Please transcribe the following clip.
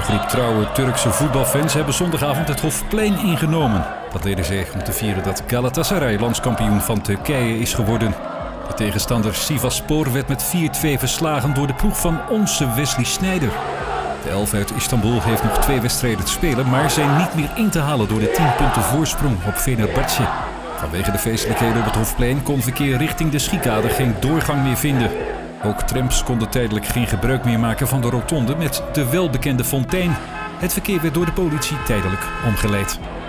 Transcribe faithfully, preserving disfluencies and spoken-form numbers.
Een groep trouwe Turkse voetbalfans hebben zondagavond het Hofplein ingenomen. Dat deden ze om te vieren dat Galatasaray landskampioen van Turkije is geworden. De tegenstander Sivasspor werd met vier twee verslagen door de ploeg van onze Wesley Sneijder. De elf uit Istanbul heeft nog twee wedstrijden te spelen, maar zijn niet meer in te halen door de tien punten voorsprong op Fenerbahçe. Vanwege de feestelijkheden op het Hofplein kon verkeer richting de Schiekkade geen doorgang meer vinden. Ook trams konden tijdelijk geen gebruik meer maken van de rotonde met de welbekende fontein. Het verkeer werd door de politie tijdelijk omgeleid.